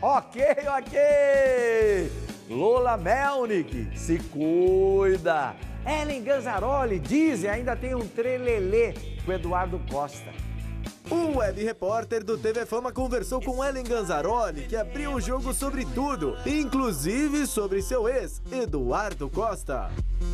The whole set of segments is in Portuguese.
Ok. Lola Melnick, se cuida. Ellen Ganzaroli, dizem, ainda tem um trelelê com Eduardo Costa. O web repórter do TV Fama conversou com Ellen Ganzaroli, que abriu o jogo sobre tudo, inclusive sobre seu ex, Eduardo Costa.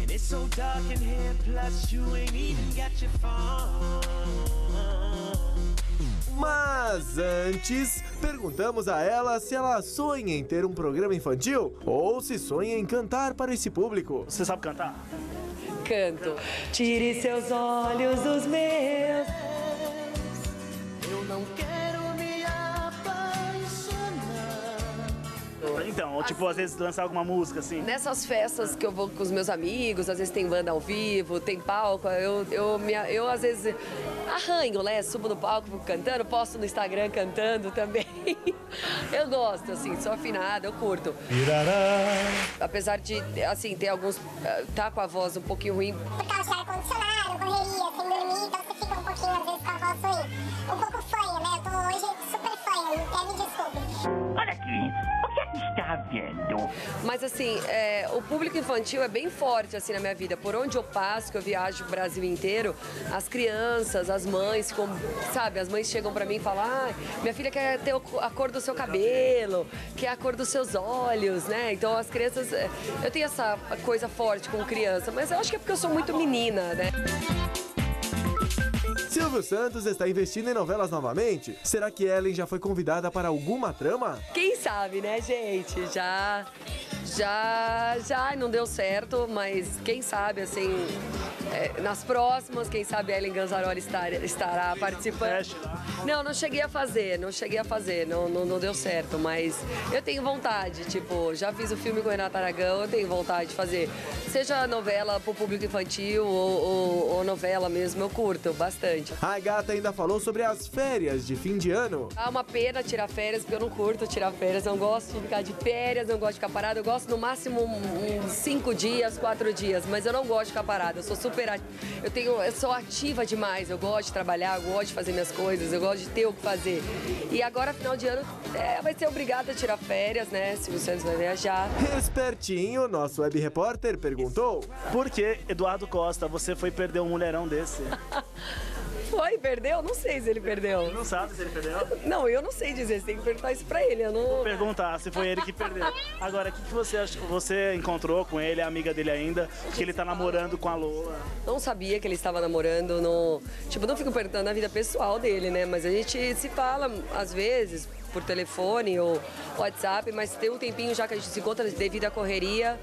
Mas antes, perguntamos a ela se ela sonha em ter um programa infantil ou se sonha em cantar para esse público. Você sabe cantar? Canto. Tire seus olhos dos meus. Eu não quero me apaixonar. Então, tipo, às vezes lançar alguma música assim. Nessas festas que eu vou com os meus amigos, às vezes tem banda ao vivo, tem palco, eu às vezes arranho, né? Subo no palco cantando, posto no Instagram cantando também. Eu gosto, assim, sou afinada, eu curto. Apesar de, assim, ter alguns... tá com a voz um pouquinho ruim. Por causa de ar-condicionado, correria, sem dormir, então você fica um pouquinho, às vezes, com a voz ruim. Um pouco fanha, né? Eu tô hoje super fanha, até me desculpe. Olha aqui, o que é que está vendo? Mas assim, o público infantil é bem forte assim na minha vida. Por onde eu passo, que eu viajo o Brasil inteiro, as crianças, as mães, sabe? As mães chegam pra mim e falam: ah, minha filha quer ter a cor do seu cabelo, quer a cor dos seus olhos, né? Então as crianças, eu tenho essa coisa forte com criança, mas eu acho que é porque eu sou muito menina, né? Silvio Santos está investindo em novelas novamente? Será que Ellen já foi convidada para alguma trama? Quem sabe, né, gente? Já não deu certo, mas quem sabe, assim, nas próximas, quem sabe Ellen Ganzaroli estará participando. Não cheguei a fazer, não deu certo, mas eu tenho vontade, tipo, já fiz o filme com Renata Aragão, eu tenho vontade de fazer, seja novela pro público infantil ou novela mesmo, eu curto bastante. A gata ainda falou sobre as férias de fim de ano. Ah, uma pena tirar férias, porque eu não curto tirar férias, não gosto de ficar de férias, não gosto de ficar parada, eu gosto no máximo uns 5 dias, 4 dias, mas eu não gosto de ficar parada, eu sou eu sou ativa demais, eu gosto de trabalhar, eu gosto de fazer minhas coisas, eu gosto de ter o que fazer. E agora, final de ano, vai ser obrigada a tirar férias, né? Silvio Santos vai viajar. Espertinho, nosso web repórter perguntou: por que, Eduardo Costa, você foi perder um mulherão desse? Foi, perdeu? Não sei se ele perdeu. Não sabe se ele perdeu? Não, eu não sei dizer, você tem que perguntar isso pra ele, eu não... Vou perguntar se foi ele que perdeu. Agora, o que você acha? Você encontrou com ele, é amiga dele ainda, que ele tá namorando com a Lola? Não sabia que ele estava namorando, não fico perguntando a vida pessoal dele, né? Mas a gente se fala, às vezes, por telefone ou WhatsApp, mas tem um tempinho já que a gente se encontra devido à correria.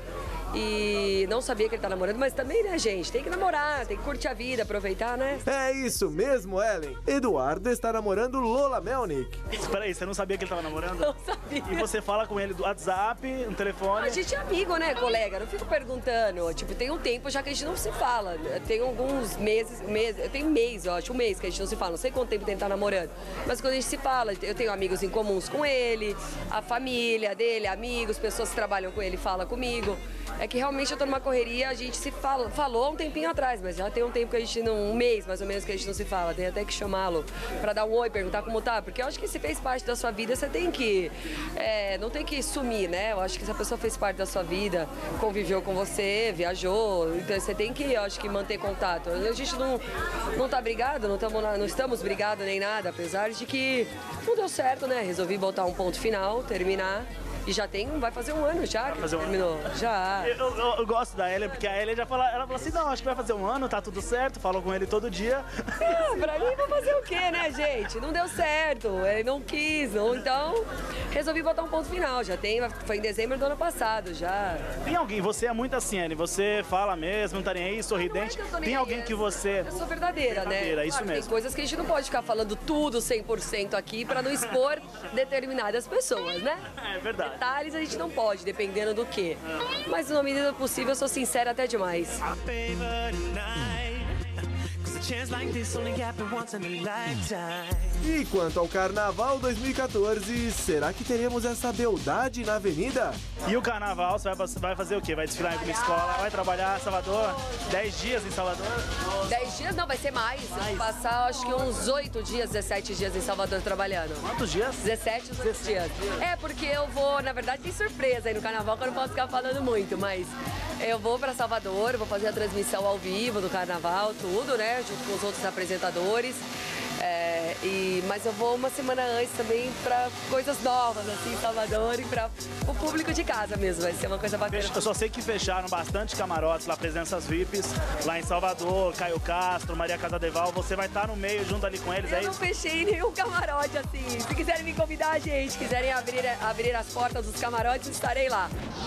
E não sabia que ele tá namorando, mas também, né, gente? Tem que namorar, tem que curtir a vida, aproveitar, né? É isso mesmo, Ellen. Eduardo está namorando Lola Melnick. Espera aí, você não sabia que ele tava namorando? Não sabia. E você fala com ele do WhatsApp, no telefone? A gente é amigo, né, colega? Não fico perguntando. Tipo, tem um tempo já que a gente não se fala. Tem alguns meses, tem um mês, eu acho, um mês que a gente não se fala. Não sei quanto tempo ele tá namorando. Mas quando a gente se fala, eu tenho amigos em comuns com ele, a família dele, amigos, pessoas que trabalham com ele falam comigo. É que realmente eu tô numa correria, a gente se falou há um tempinho atrás, mas já tem um tempo que a gente um mês mais ou menos que a gente não se fala, tem até que chamá-lo pra dar um oi, perguntar como tá, porque eu acho que se fez parte da sua vida, você tem que, não tem que sumir, né? Eu acho que se a pessoa fez parte da sua vida, conviveu com você, viajou, então você tem que, eu acho que manter contato. A gente não tá brigado, não estamos brigados nem nada, apesar de que não deu certo, né? Resolvi botar um ponto final, terminar. E já vai fazer um ano já que terminou. Já. Eu gosto da Ellen, porque a Ellen ela falou assim, não, acho que vai fazer um ano, tá tudo certo, falou com ele todo dia. Pra mim, vou fazer o quê, né, gente? Não deu certo, ele não quis, então resolvi botar um ponto final. Foi em dezembro do ano passado, já. Tem alguém, você é muito assim, Ellen, você fala mesmo, não tá nem aí, sorridente. Tem alguém que você... Eu sou verdadeira, né? Isso claro, mesmo. Tem coisas que a gente não pode ficar falando tudo 100% aqui pra não expor determinadas pessoas, né? É verdade. Detalhes a gente não pode, dependendo do quê. Mas na medida do possível eu sou sincera até demais. E quanto ao Carnaval 2014, será que teremos essa beldade na avenida? E o carnaval, você vai fazer o quê? Vai desfilar em alguma escola? Vai trabalhar em Salvador? 10 dias em Salvador? 10 dias não, vai ser mais. Eu vou passar acho que uns 8 dias, 17 dias em Salvador trabalhando. Quantos dias? 17, 18 dias. É, porque eu vou, na verdade tem surpresa aí no carnaval que eu não posso ficar falando muito, mas eu vou pra Salvador, vou fazer a transmissão ao vivo do carnaval, tudo, né, junto com os outros apresentadores. Mas eu vou uma semana antes também pra coisas novas, assim, em Salvador e pra o público de casa mesmo, vai ser uma coisa bacana. Eu só sei que fecharam bastante camarotes lá, presenças VIPs, lá em Salvador, Caio Castro, Maria Casadeval, você vai estar no meio, junto ali com eles, é Eu não isso? fechei nenhum camarote, assim, se quiserem me convidar, gente, quiserem abrir as portas dos camarotes, estarei lá.